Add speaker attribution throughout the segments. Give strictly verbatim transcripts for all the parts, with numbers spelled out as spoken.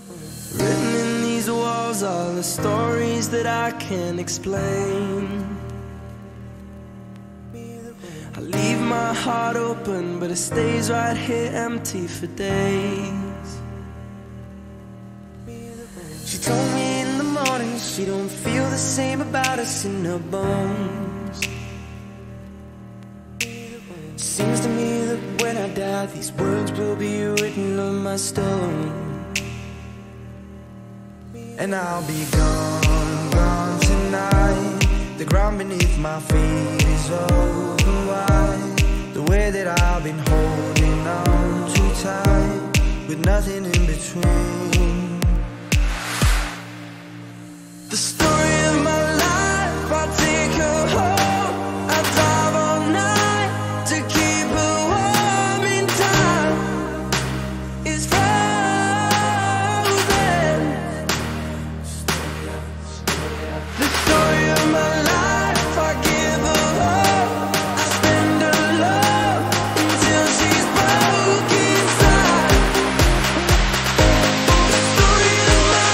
Speaker 1: Written in these walls are the stories that I can't explain. I leave my heart open, but it stays right here empty for days. She told me in the morning she don't feel the same about us in her bones. Seems to me that when I die, these words will be written on my stone. And I'll be gone, gone tonight. The ground beneath my feet is open wide. The way that I've been holding on too tight, with nothing in between. The story of my life, I'll take her home. I drive all night to keep her warm in time. It's frozen. The story of my life, I give her up. I spend her love until she's broke inside. The story of my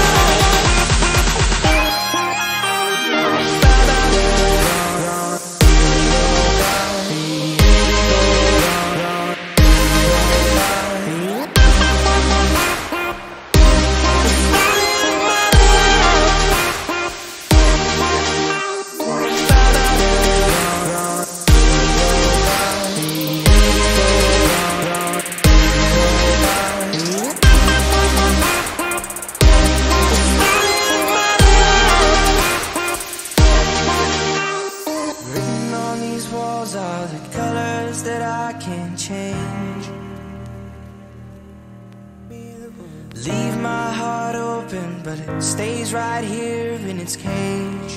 Speaker 1: written on these walls are the colors that I can't change. Leave my heart open, but it stays right here in its cage.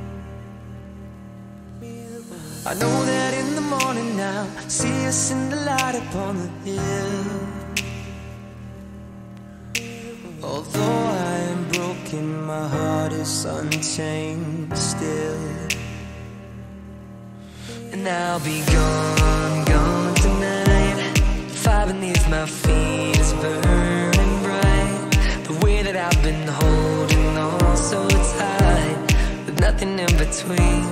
Speaker 1: I know that in the morning now, see us in the light upon the hill. Although I am broken, my heart is unchained still. And I'll be gone, gone tonight. The fire beneath my feet is burning bright. The way that I've been holding on so tight, with nothing in between.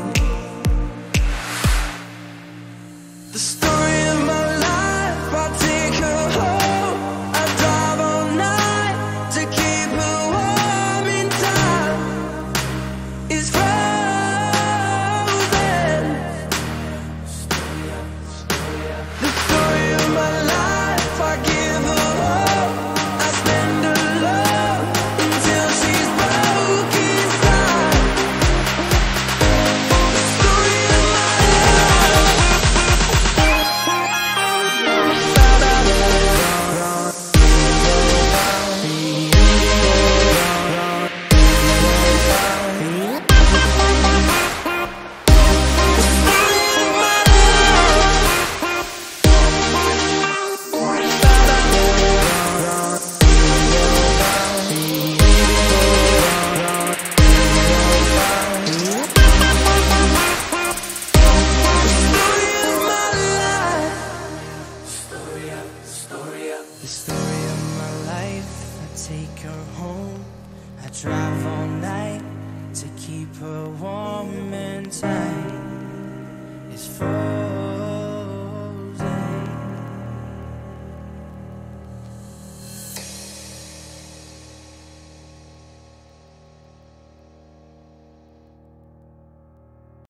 Speaker 1: The story of my life, I'll take her home. I drive all night to keep her warm in time. It's frozen. The story of my life, I give her up. I spend her love until she's broke inside. The story of my The story of my life, I take her home. I drive all night to keep her warm and tight. It's for